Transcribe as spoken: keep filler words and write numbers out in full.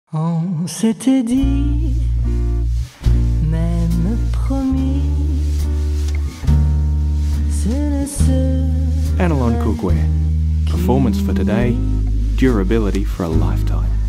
On s'était dit, même promis, ce ne serait Anolon cookware. Performance for today, durability for a lifetime.